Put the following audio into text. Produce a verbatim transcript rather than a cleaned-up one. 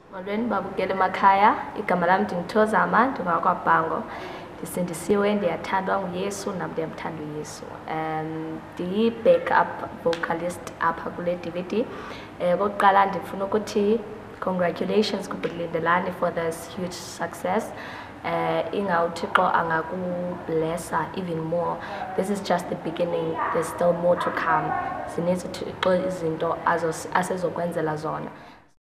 Molweni babukela emakhaya, igama lam ndinguThozama ndingakwaBhango. Ndisindisiwe, ndiyathandwa nguYesu, nam ndiyamthanda uYesu. Um ndiyi-backup vocalist apha kule D V D. Um okokuqala ndifuna ukuthi congratulations kuBulindelani for this huge success. Uh, inga uThixo angakublessa even more. This is just the beginning. There's still more to come. Zininzi uThixo izinto asezokwenzela zona.